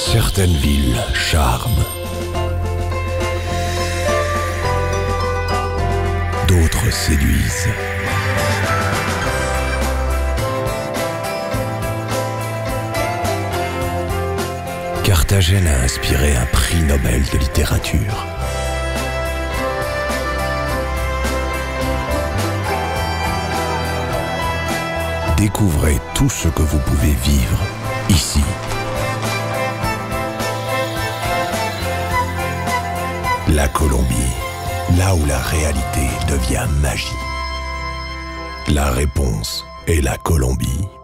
Certaines villes charment. D'autres séduisent. Carthagène a inspiré un prix Nobel de littérature. Découvrez tout ce que vous pouvez vivre ici. La Colombie, là où la réalité devient magie. La réponse est la Colombie.